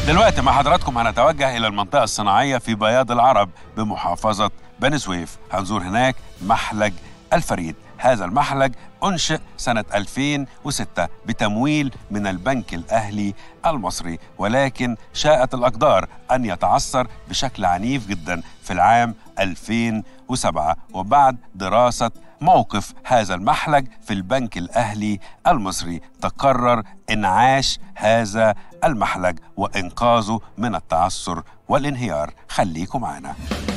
دلوقتي مع حضراتكم هنتوجه إلى المنطقة الصناعية في بياض العرب بمحافظة بني سويف. هنزور هناك محلج الفريد. هذا المحلج أنشئ سنة 2006 بتمويل من البنك الأهلي المصري، ولكن شاءت الأقدار أن يتعثر بشكل عنيف جدا في العام 2007. وبعد دراسة موقف هذا المحلج في البنك الأهلي المصري تقرر إنعاش هذا المحلج وإنقاذه من التعثر والانهيار. خليكم معنا.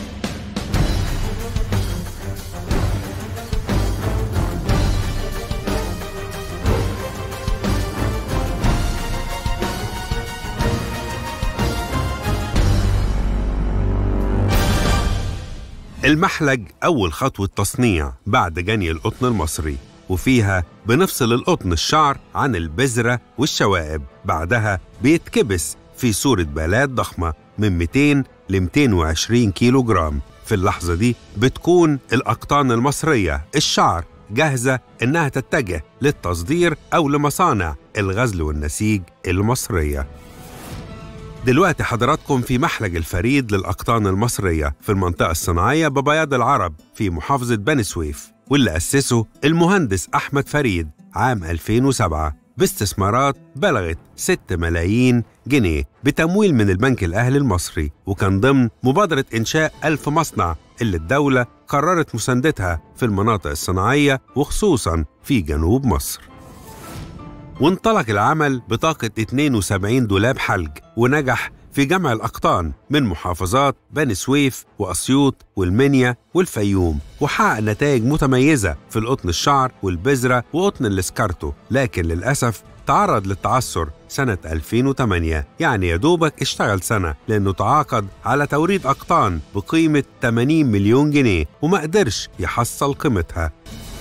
المحلج أول خطوة تصنيع بعد جني القطن المصري، وفيها بنفصل القطن الشعر عن البذرة والشوائب. بعدها بيتكبس في صورة بالات ضخمة من 200 ل 220 كيلو جرام. في اللحظة دي بتكون الأقطان المصرية الشعر جاهزة إنها تتجه للتصدير أو لمصانع الغزل والنسيج المصرية. دلوقتي حضراتكم في محلج الفريد للأقطان المصرية في المنطقة الصناعية ببياض العرب في محافظة بني سويف، واللي أسسه المهندس أحمد فريد عام 2007 باستثمارات بلغت 6 ملايين جنيه بتمويل من البنك الأهلي المصري، وكان ضمن مبادرة إنشاء 1000 مصنع اللي الدولة قررت مساندتها في المناطق الصناعية وخصوصاً في جنوب مصر. وانطلق العمل بطاقة 72 دولاب حلج، ونجح في جمع الأقطان من محافظات بني سويف وأسيوط والمنيا والفيوم، وحقق نتائج متميزة في القطن الشعر والبذرة وقطن الاسكارتو، لكن للأسف تعرض للتعثر سنة 2008. يعني يدوبك اشتغل سنة، لأنه تعاقد على توريد أقطان بقيمة 80 مليون جنيه وما قدرش يحصل قيمتها.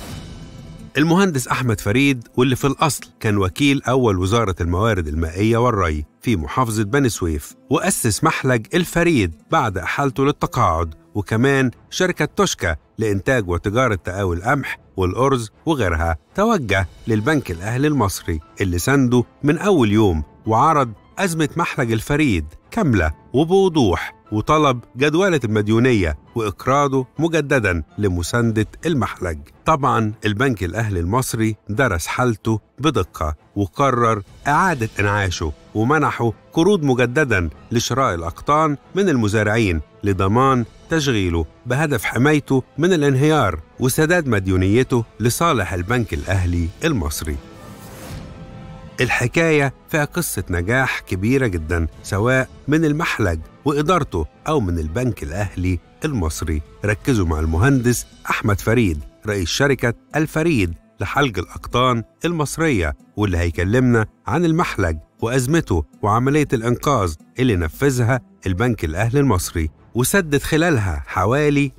المهندس أحمد فريد، واللي في الأصل كان وكيل أول وزارة الموارد المائية والري في محافظة بني سويف، وأسس محلج الفريد بعد إحالته للتقاعد، وكمان شركة توشكا لإنتاج وتجارة تقاوي القمح والأرز وغيرها. توجه للبنك الأهلي المصري اللي سنده من أول يوم، وعرض أزمة محلج الفريد كاملة وبوضوح، وطلب جدولة المديونية وإقراضه مجدداً لمساندة المحلج. طبعاً البنك الأهلي المصري درس حالته بدقة وقرر إعادة إنعاشه، ومنحه قروض مجدداً لشراء الأقطان من المزارعين لضمان تشغيله بهدف حمايته من الانهيار وسداد مديونيته لصالح البنك الأهلي المصري. الحكاية فيها قصة نجاح كبيرة جدا، سواء من المحلج وإدارته أو من البنك الأهلي المصري. ركزوا مع المهندس أحمد فريد رئيس شركة الفريد لحلج الأقطان المصرية، واللي هيكلمنا عن المحلج وأزمته وعملية الإنقاذ اللي نفذها البنك الأهلي المصري، وسدد خلالها حوالي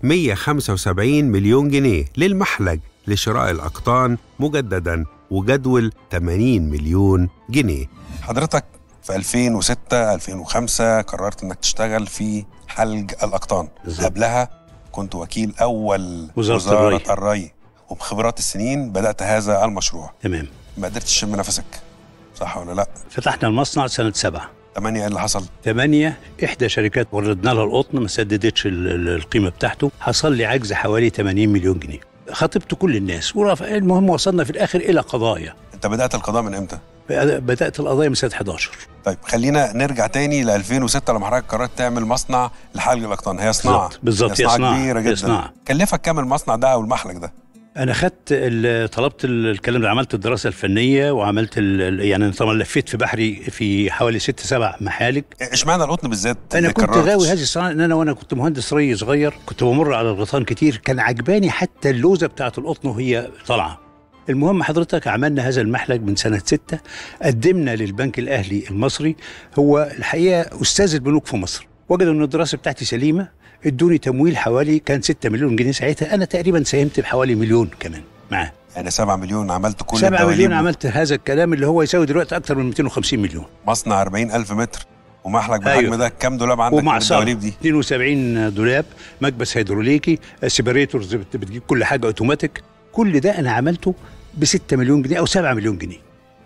175 مليون جنيه للمحلج لشراء الأقطان مجدداً، وجدول 80 مليون جنيه. حضرتك في 2006 2005 قررت انك تشتغل في حلج الأقطان. قبلها كنت وكيل أول وزارة الري، وبخبرات السنين بدأت هذا المشروع. تمام. ما قدرتش تشم نفسك، صح ولا لا؟ فتحنا المصنع سنة 7. 8 ايه اللي حصل؟ 8 إحدى شركات وردنا لها القطن ما سددتش القيمة بتاعته، حصل لي عجز حوالي 80 مليون جنيه. خاطبت كل الناس، المهم وصلنا في الآخر إلى قضايا. أنت بدأت القضاء من إمتى؟ بدأت القضايا من سنة 11. طيب خلينا نرجع تاني ل 2006 لما حضرتك قررت تعمل مصنع لحلج الأقطان. هي صناعة بالظبط، هي صناعة كبيرة جدا. صناعة. كلفك كام المصنع ده أو المحلج ده؟ أنا طلبت الكلام ده، عملت الدراسة الفنية وعملت يعني طبعا لفيت في بحري في حوالي 6-7 محالج. اشمعنى القطن بالذات؟ أنا كنت غاوي هذه الصناعة، إن وأنا كنت مهندس ري صغير كنت بمر على الغيطان كتير، كان عجباني حتى اللوزة بتاعة القطن وهي طالعة. المهم حضرتك عملنا هذا المحلج من سنة 6، قدمنا للبنك الأهلي المصري. هو الحقيقة أستاذ البنوك في مصر، وجدوا أن الدراسة بتاعتي سليمة، ادوني تمويل حوالي كان 6 مليون جنيه ساعتها. أنا تقريبا ساهمت بحوالي مليون كمان معاه. يعني 7 مليون عملت كل 7 مليون عملت هذا الكلام اللي هو يساوي دلوقتي أكتر من 250 مليون. مصنع 40,000 متر ومحلج بالحجم أيوه. ده كام دولاب عندك من الدواليب دي؟ 72 دولاب، مكبس هيدروليكي، سيبريتورز بتجيب كل حاجة اوتوماتيك. كل ده أنا عملته ب6 مليون جنيه أو 7 مليون جنيه.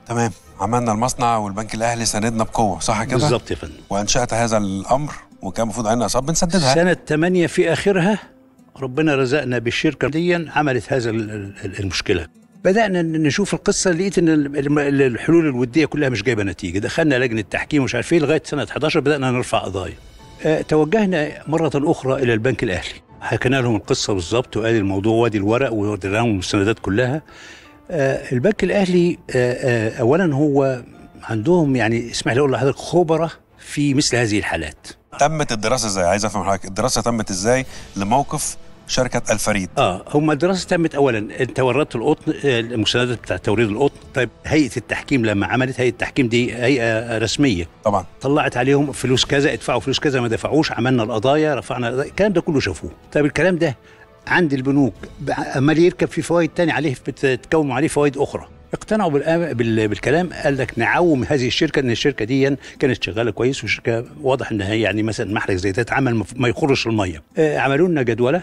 تمام. عملنا المصنع والبنك الاهلي ساندنا بقوه، صح كده؟ بالظبط يا فندم. وانشات هذا الامر وكان المفروض علينا اصابه بنسددها. سنه 8 في اخرها ربنا رزقنا بالشركه دي، عملت هذا المشكله. بدأنا نشوف القصة، لقيت ان الحلول الودية كلها مش جايبة نتيجة. دخلنا لجنة تحكيم ومش عارف ايه لغاية سنة 11 بدأنا نرفع قضايا. توجهنا مرة أخرى إلى البنك الأهلي، حكينا لهم القصة بالظبط وقال الموضوع وادي الورق وادي لهم المستندات كلها. البنك الأهلي أولا هو عندهم يعني اسمح لي أقول لحضرتك خبرة في مثل هذه الحالات. تمت الدراسة ازاي؟ عايز افهم حضرتك الدراسة تمت ازاي لموقف شركة الفريد؟ هم الدراسة تمت أولا، أنت وردت القطن، المساندات بتاع توريد القطن. طيب هيئة التحكيم لما عملت، هيئة التحكيم دي هيئة رسمية طبعا، طلعت عليهم فلوس كذا، ادفعوا فلوس كذا، ما دفعوش، عملنا القضايا، رفعنا القضايا، الكلام ده كله شافوه. طيب الكلام ده عند البنوك عمال يركب في فوائد تاني عليه، بتتكون عليه فوائد أخرى. اقتنعوا بالكلام، قال لك نعوم هذه الشركه، ان الشركه دي كانت شغاله كويس، وشركه واضح انها يعني مثلا محرق زي ده اتعمل ما يخرش الميه. عملوا لنا جدوله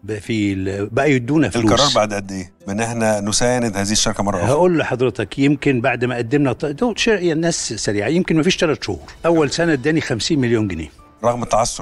بقى يدونا فلوس. القرار بعد قد ايه من احنا نساند هذه الشركه مره اخرى؟ هقول لحضرتك يمكن بعد ما قدمنا الناس سريعه، يمكن ما فيش 3 شهور. اول سنه اداني 50 مليون جنيه رغم التعثر.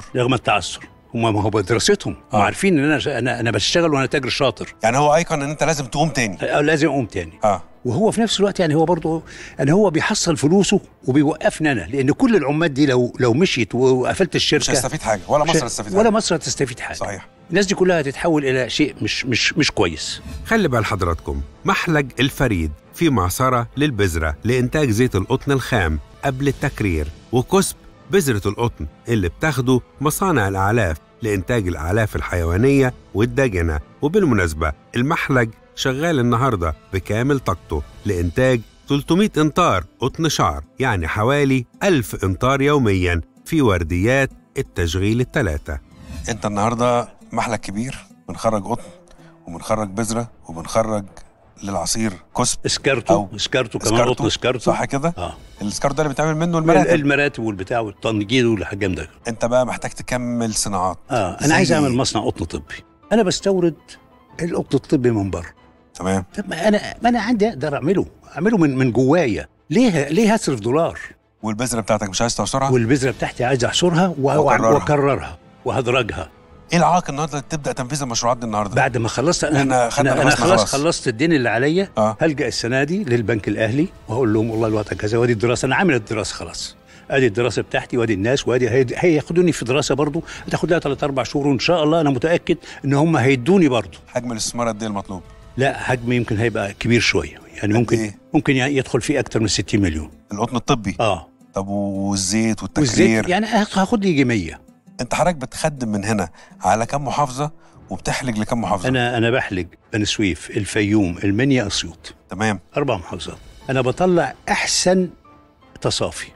هم ما هو بدراستهم عارفين ان انا بشتغل وانا تاجر شاطر. يعني هو ايقن ان انت لازم تقوم تاني. لازم اقوم تاني. وهو في نفس الوقت يعني هو برضه يعني هو بيحصل فلوسه وبيوقفنا انا، لان كل العمال دي لو مشيت وقفلت الشركه مش هتستفيد حاجه، ولا مصر هتستفيد حاجه، ولا مصر هتستفيد حاجه. صحيح. الناس دي كلها هتتحول الى شيء مش كويس. خلي بال حضراتكم، محلج الفريد في معصره للبذره لانتاج زيت القطن الخام قبل التكرير، وكسب بذره القطن اللي بتاخده مصانع الاعلاف لإنتاج الأعلاف الحيوانية والداجنة. وبالمناسبة المحلج شغال النهاردة بكامل طاقته لإنتاج 300 إنطار قطن شعر، يعني حوالي 1000 إنطار يومياً في ورديات التشغيل ال3. أنت النهاردة محلج كبير، بنخرج قطن وبنخرج بذرة وبنخرج للعصير كسب اسكارتو كمان، قطن اسكارتو، صح كده؟ الاسكارتو ده اللي بيتعمل منه المراتب والبتاع والتنجيد والحاجام ده. انت بقى محتاج تكمل صناعات. انا عايز اعمل مصنع قطن طبي. انا بستورد القطن الطبي من بره. تمام. طب ما انا عندي اقدر اعمله من جوايا. ليه هصرف دولار؟ والبذره بتاعتك مش عايز تعصرها؟ والبذره بتاعتي عايز احصرها واكررها وهدرجها. ايه العائق النهارده تبدا تنفيذ المشروعات دي النهارده؟ بعد ما خلصت انا خلصت الدين اللي عليا. هلجأ السنه دي للبنك الاهلي وهقول لهم والله الوقت كذا، وادي الدراسه، انا عامل الدراسه خلاص، ادي الدراسه بتاعتي وادي الناس، وادي هياخدوني في دراسه برضو هتاخد لها 3-4 شهور، وان شاء الله انا متاكد ان هم هيدوني برضو. حجم الاستثمار قد ايه المطلوب؟ لا حجم يمكن هيبقى كبير شويه، يعني ممكن يدخل فيه اكتر من 60 مليون. القطن الطبي. طب والزيت والتكرير يعني هاخد لي يجي 100. انت حضرتك بتخدم من هنا على كم محافظه وبتحلج لكم محافظه؟ انا بحلج بني سويف، الفيوم، المنيا، اسيوط. تمام. 4 محافظات. انا بطلع احسن تصافي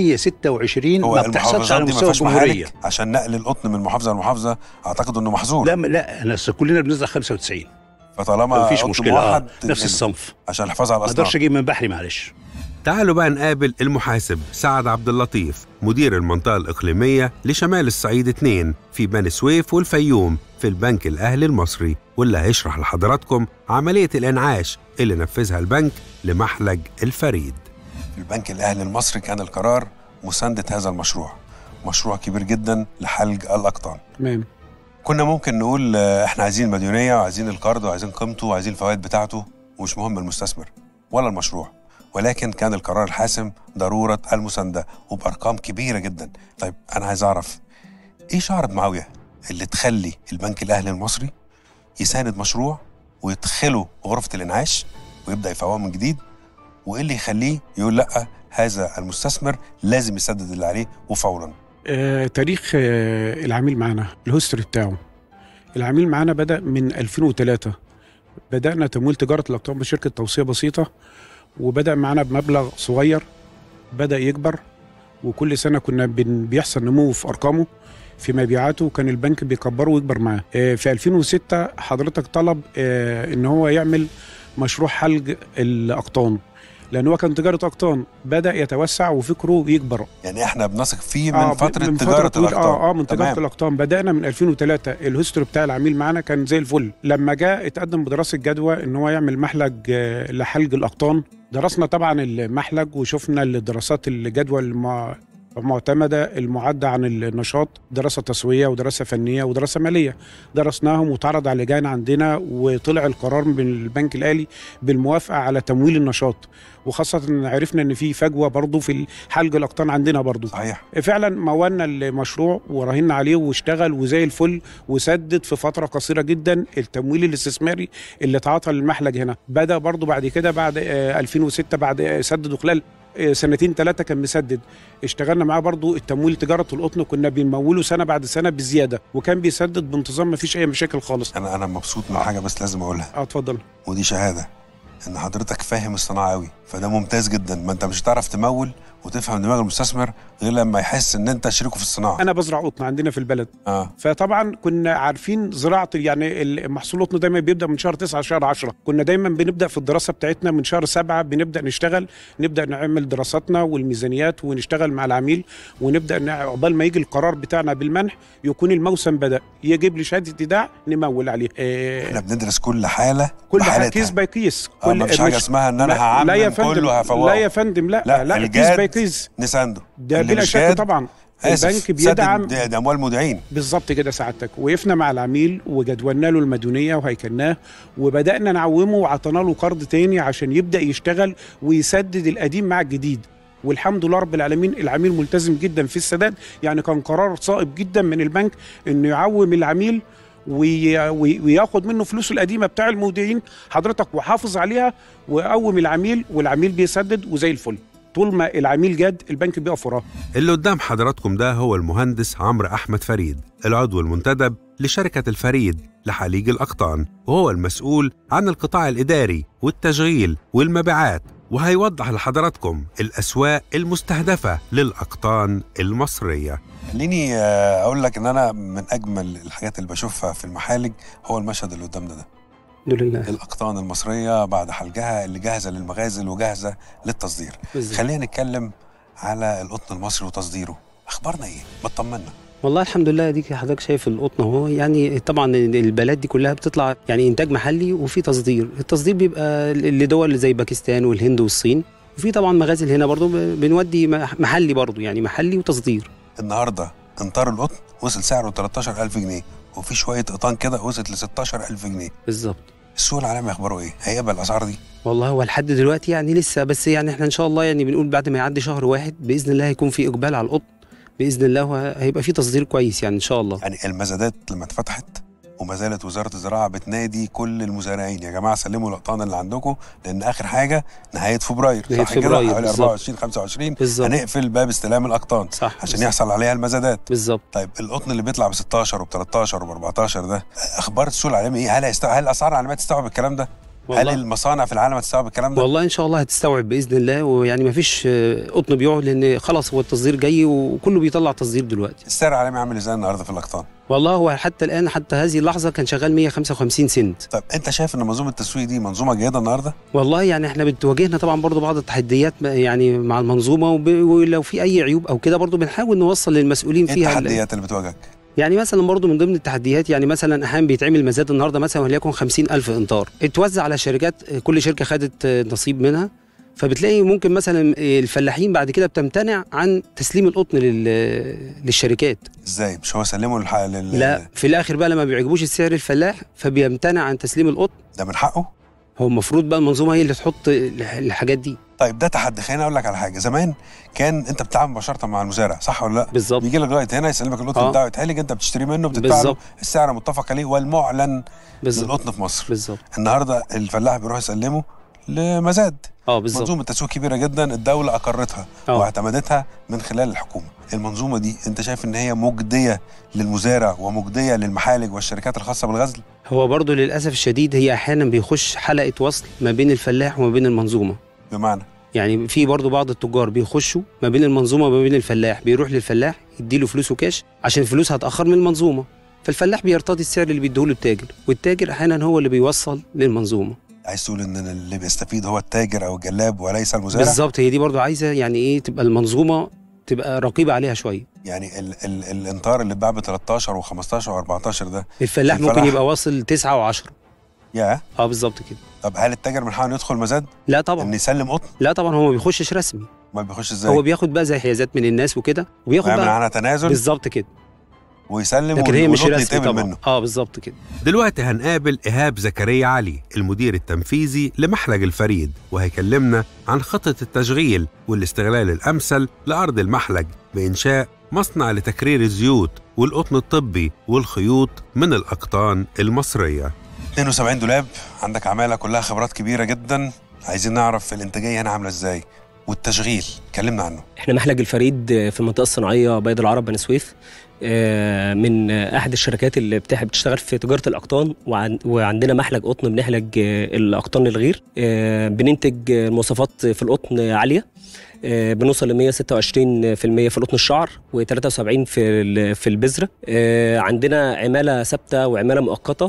126 ما بتحصلش على مستوى الجمهوريه. عشان نقل القطن من محافظه لمحافظه اعتقد انه محظور. لا انا كلنا بنزرع 95، فطالما مفيش مشكله. نفس الصنف عشان الحفاظ على الاصناف. ما اقدرش اجيب من بحري معلش. تعالوا بقى نقابل المحاسب سعد عبد اللطيف، مدير المنطقة الإقليمية لشمال الصعيد 2 في بني سويف والفيوم في البنك الأهلي المصري، واللي هيشرح لحضراتكم عملية الإنعاش اللي نفذها البنك لمحلج الفريد. في البنك الأهلي المصري كان القرار مساندة هذا المشروع، مشروع كبير جدا لحلج الأقطان. تمام. كنا ممكن نقول احنا عايزين المديونية وعايزين القرض وعايزين قيمته وعايزين الفوائد بتاعته، ومش مهم المستثمر ولا المشروع، ولكن كان القرار الحاسم ضرورة المساندة وبأرقام كبيرة جدا. طيب أنا عايز أعرف إيه شعرة معاوية اللي تخلي البنك الأهلي المصري يساند مشروع ويدخله غرفة الإنعاش ويبدأ يفوقه من جديد، وإيه اللي يخليه يقول لأ هذا المستثمر لازم يسدد اللي عليه وفورا؟ تاريخ العميل معنا، الهيستوري بتاعه. العميل معنا بدأ من 2003، بدأنا تمويل تجارة الأقطان بشركة توصية بسيطة، وبدأ معنا بمبلغ صغير، بدأ يكبر، وكل سنة كنا بيحصل نمو في أرقامه في مبيعاته، وكان البنك بيكبره ويكبر معاه. في 2006 حضرتك طلب إن هو يعمل مشروع حلج الأقطان، لأن هو كان تجارة أقطان، بدأ يتوسع وفكره يكبر. يعني احنا بنثق فيه من فترة تجارة الأقطان. من تجارة الأقطان بدأنا من 2003. الهيستوري بتاع العميل معنا كان زي الفل. لما جاء اتقدم بدراسة جدوى إن هو يعمل محلج لحلج الأقطان، درسنا طبعا المحلج وشفنا الدراسات الجدوى المعتمدة المعدة عن النشاط، دراسة تسوية ودراسة فنية ودراسة مالية. درسناهم واتعرض على لجان عندنا، وطلع القرار من البنك الأهلي بالموافقة على تمويل النشاط، وخاصة إن عرفنا إن في فجوة برضو في حلق الأقطان عندنا برضو. صحيح. فعلا مولنا المشروع وراهنا عليه واشتغل وزي الفل، وسدد في فترة قصيرة جدا التمويل الاستثماري اللي اتعاطى للمحلج هنا. بدأ برضو بعد كده بعد 2006 بعد سدده خلال 2-3 كان مسدد. اشتغلنا معاه برضو التمويل تجارة القطن، كنا بنموله سنة بعد سنة بزيادة، وكان بيسدد بانتظام، ما فيش أي مشاكل خالص. أنا مبسوط من حاجة بس لازم أقولها. اتفضل. ودي شهادة إن حضرتك فاهم الصناعة قوي، فده ممتاز جدا. ما أنت مش هتعرف تمول وتفهم دماغ المستثمر غير لما يحس إن أنت شريكه في الصناعة. أنا بزرع قطن عندنا في البلد. فطبعا كنا عارفين زراعة، يعني المحصول القطن دايما بيبدأ من شهر 9 شهر 10. كنا دايما بنبدأ في الدراسة بتاعتنا من شهر 7 بنبدأ نشتغل، نبدأ نعمل دراساتنا والميزانيات ونشتغل مع العميل، ونبدأ عقبال ما يجي القرار بتاعنا بالمنح يكون الموسم بدأ، يجيب لي شهادة إيداع نمول عليه. احنا بندرس كل حالة كل حاجة كيس باي كيس. ما فيش حاجة اسمها إن أنا هعمل كله وهفوقه. لا يا فندم، لا كيس باي كيس نسانده ده بلا شك. طبعا البنك بيدعم، ده اموال مودعين بالظبط كده سعادتك. وقفنا مع العميل وجدولنا له المديونيه وهيكلناه، وبدانا نعومه وعطينا له قرض تاني عشان يبدا يشتغل ويسدد القديم مع الجديد. والحمد لله رب العالمين العميل ملتزم جدا في السداد. يعني كان قرار صائب جدا من البنك انه يعوم العميل وياخد منه فلوسه القديمه بتاع المودعين حضرتك وحافظ عليها، وقوم العميل والعميل بيسدد وزي الفل. طول ما العميل جاد البنك بيقف وراه. اللي قدام حضراتكم ده هو المهندس عمرو أحمد فريد، العضو المنتدب لشركة الفريد لحليج الأقطان، وهو المسؤول عن القطاع الإداري والتشغيل والمبيعات، وهيوضح لحضراتكم الأسواق المستهدفة للأقطان المصرية. خليني أقول لك إن أنا من أجمل الحاجات اللي بشوفها في المحالج هو المشهد اللي قدامنا ده. الحمد لله. الأقطان المصرية بعد حلقها اللي جاهزة للمغازل وجاهزة للتصدير. خلينا نتكلم على القطن المصري وتصديره. أخبارنا إيه؟ بتطمنا. والله الحمد لله. ديك حضرتك شايف القطن اهو، يعني طبعا البلاد دي كلها بتطلع يعني انتاج محلي وفي تصدير. التصدير بيبقى لدول زي باكستان والهند والصين، وفي طبعا مغازل هنا برضو بنودي محلي برضو، يعني محلي وتصدير. النهارده انطار القطن وصل سعره 13,000 جنيه، وفي شويه قطان كده وصلت ل 16,000 جنيه بالظبط. السوق العالمي اخباره ايه؟ هيقبل الاسعار دي؟ والله هو لحد دلوقتي يعني لسه، بس يعني احنا ان شاء الله يعني بنقول بعد ما يعدي شهر واحد باذن الله هيكون في اقبال على القطن باذن الله، هيبقى في تصدير كويس يعني ان شاء الله. يعني المزادات لما اتفتحت وما زالت وزاره الزراعه بتنادي كل المزارعين يا جماعه سلموا الاقطان اللي عندكم، لان اخر حاجه نهايه فبراير، نهايه فبراير حوالي 24 25 هنقفل باب استلام الاقطان صح عشان يحصل عليها المزادات. بالظبط. طيب القطن اللي بيطلع ب 16 وب 13 وب 14 ده اخبار السوق العالمي ايه؟ هل الاسعار العالميه تستوعب الكلام ده؟ هل المصانع في العالم هتستوعب الكلام ده؟ والله ان شاء الله هتستوعب باذن الله، ويعني ما فيش قطن بيقعد لان خلاص هو التصدير جاي وكله بيطلع تصدير دلوقتي. السعر العالمي عامل ازاي النهارده في الاقطان؟ والله هو حتى الان حتى هذه اللحظه كان شغال 155 سنت. طب انت شايف ان منظومه التسويق دي منظومه جيده النهارده؟ والله يعني احنا بتواجهنا طبعا برضو بعض التحديات يعني مع المنظومه، ولو في اي عيوب او كده برضو بنحاول نوصل للمسؤولين فيها. ايه التحديات اللي بتواجهك؟ يعني مثلا برضو من ضمن التحديات يعني مثلا احيانا بيتعمل مزاد النهارده مثلا وليكن 50,000 انطار اتوزع على شركات، كل شركه خدت نصيب منها، فبتلاقي ممكن مثلا الفلاحين بعد كده بتمتنع عن تسليم القطن للشركات. ازاي؟ مش هو سلمه لا، في الاخر بقى لما بيعجبوش السعر الفلاح فبيمتنع عن تسليم القطن. ده من حقه؟ هو المفروض بقى المنظومه هي اللي تحط الحاجات دي. طيب ده تحدي. خليني اقول لك على حاجه. زمان كان انت بتتعامل مباشره مع المزارع صح ولا لا؟ بالظبط. بيجي لك لغايه هنا يسلمك القطن بتاعه يتهلج، انت بتشتري منه بتدفع له السعر المتفق عليه والمعلن للقطن في مصر. بالظبط. النهارده الفلاح بيروح يسلمه لمزاد. بالظبط. منظومه تسويق كبيره جدا الدوله اقرتها واعتمدتها من خلال الحكومه. المنظومه دي انت شايف ان هي مجديه للمزارع ومجديه للمحالج والشركات الخاصه بالغزل؟ هو برضو للاسف الشديد هي احيانا بيخش حلقه وصل ما بين الفلاح وما بين المنظومه. بمعنى يعني في برضو بعض التجار بيخشوا ما بين المنظومه وما بين الفلاح، بيروح للفلاح يديله فلوسه كاش عشان الفلوس هتاخر من المنظومه، فالفلاح بيرتضي السعر اللي بيديهوله التاجر، والتاجر احيانا هو اللي بيوصل للمنظومه. عايز تقول ان اللي بيستفيد هو التاجر او الجلاب وليس المزارع؟ بالظبط. هي دي برضو عايزه يعني ايه تبقى المنظومه تبقى رقيبه عليها شويه. يعني الانطار اللي اتباع ب 13 و15 و14 ده الفلاح ممكن يبقى واصل 9 و10. يا بالظبط كده. طب هل التاجر من حقه يدخل مزاد؟ لا طبعا. ان يسلم قطن؟ لا طبعا، هو ما بيخشش رسمي. ما بيخش ازاي؟ هو بياخد بقى زي حيازات من الناس وكده، وبياخد ويعمل بقى عنها تنازل بالظبط كده ويسلم، لكن هي مش والقطن رسمي يتقبل طبعا. منه. بالظبط كده. دلوقتي هنقابل إيهاب زكريا علي المدير التنفيذي لمحلج الفريد، وهيكلمنا عن خطة التشغيل والاستغلال الأمثل لأرض المحلج بإنشاء مصنع لتكرير الزيوت والقطن الطبي والخيوط من الأقطان المصرية. 72 دولاب، عندك عمالة كلها خبرات كبيرة جدا، عايزين نعرف الإنتاجية هنا عاملة إزاي والتشغيل، كلمنا عنه. احنا محلج الفريد في المنطقة الصناعية بيض العرب بني سويف، من أحد الشركات اللي بتشتغل في تجارة الأقطان، وعندنا محلج قطن بنحلج الأقطان للغير. بننتج مواصفات في القطن عالية، بنوصل ل 126% في قطن الشعر و73 في البذرة. عندنا عمالة ثابتة وعمالة مؤقتة.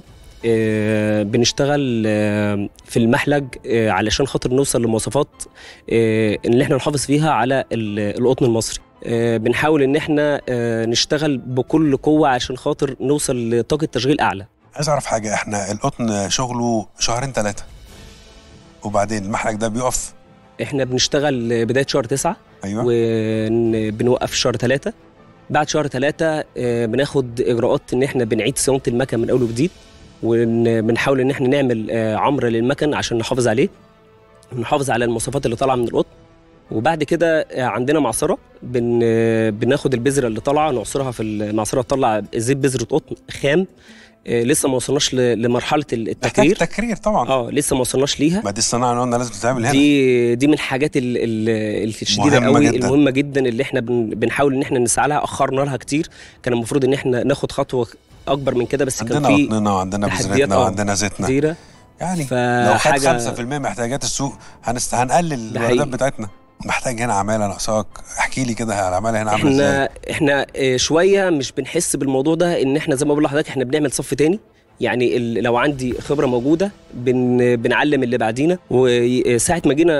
بنشتغل في المحلج علشان خاطر نوصل لمواصفات ان احنا نحافظ فيها على القطن المصري. بنحاول ان احنا نشتغل بكل قوة عشان خاطر نوصل لطاقة تشغيل اعلى. عايز اعرف حاجة، احنا القطن شغله 2-3 وبعدين المحلج ده بيقف؟ احنا بنشتغل بداية شهر 9. أيوة. وبنوقف شهر 3. بعد شهر 3 بناخد اجراءات ان احنا بنعيد صيانة المكن من اول وجديد، وبنحاول ان احنا نعمل عمر للمكن عشان نحافظ عليه، نحافظ على المواصفات اللي طالعه من القطن. وبعد كده عندنا معصره، بناخد البذره اللي طالعه نعصرها في المعصره، تطلع زيت بذره قطن خام. لسه ما وصلناش لمرحله التكرير. تكرير طبعا. لسه ما وصلناش ليها. ما دي الصناعه اللي قلنا لازم تتعمل هنا. دي من الحاجات الشديده قوي المهمه جدا اللي احنا بنحاول ان احنا نسعى لها. اخرنا لها كتير، كان المفروض ان احنا ناخد خطوه اكبر من كده، بس كان في عندنا قطننا وعندنا بذرتنا وعندنا زيتنا كتيرة. يعني لو خد 5% محتاجات السوق هنقلل الواردات بتاعتنا. محتاج هنا عماله ناقصاك، احكي لي كده العماله هنا عامله ازاي؟ احنا شويه مش بنحس بالموضوع ده، ان احنا زي ما بقول لحضرتك احنا بنعمل صف تاني. يعني لو عندي خبره موجوده بنعلم اللي بعدينا. وساعه ما جينا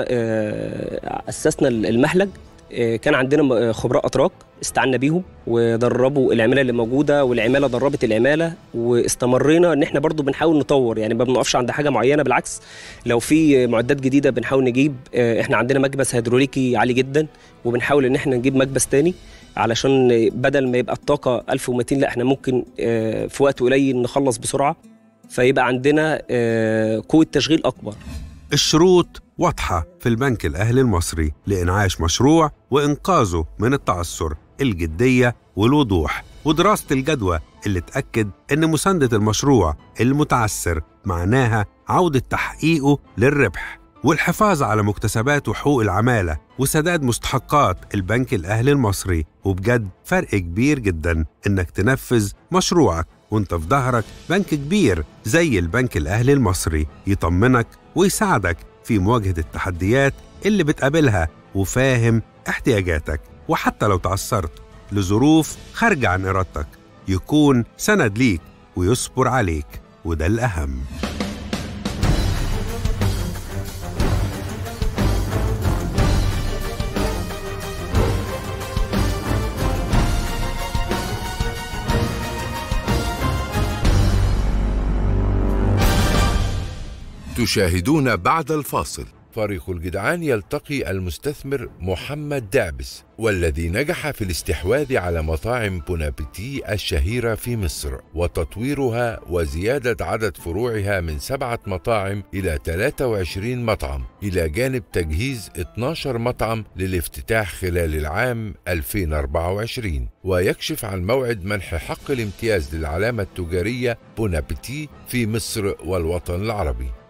اسسنا المحلج كان عندنا خبراء اتراك استعنا بيهم ودربوا العماله اللي موجوده، والعماله دربت العماله، واستمرينا ان احنا برضو بنحاول نطور. يعني ما بنقفش عند حاجه معينه، بالعكس لو في معدات جديده بنحاول نجيب. احنا عندنا مكبس هيدروليكي عالي جدا، وبنحاول ان احنا نجيب مكبس تاني علشان بدل ما يبقى الطاقه 1200 لا احنا ممكن في وقت قليل نخلص بسرعه، فيبقى عندنا قوه تشغيل اكبر. الشروط واضحة في البنك الأهلي المصري لإنعاش مشروع وإنقاذه من التعثر، الجدية والوضوح ودراسة الجدوى اللي تأكد إن مساندة المشروع المتعثر معناها عودة تحقيقه للربح، والحفاظ على مكتسبات وحقوق العمالة وسداد مستحقات البنك الأهلي المصري. وبجد فرق كبير جدا إنك تنفذ مشروعك وانت في ظهرك بنك كبير زي البنك الأهلي المصري يطمنك ويساعدك في مواجهة التحديات اللي بتقابلها، وفاهم احتياجاتك. وحتى لو تعثرت لظروف خارجة عن إرادتك يكون سند ليك ويصبر عليك، وده الأهم. تشاهدون بعد الفاصل فريق الجدعان يلتقي المستثمر محمد دعبس، والذي نجح في الاستحواذ على مطاعم بون أبيتي الشهيرة في مصر وتطويرها وزيادة عدد فروعها من 7 مطاعم إلى 23 مطعم، إلى جانب تجهيز 12 مطعم للافتتاح خلال العام 2024. ويكشف عن موعد منح حق الامتياز للعلامة التجارية بون أبيتي في مصر والوطن العربي.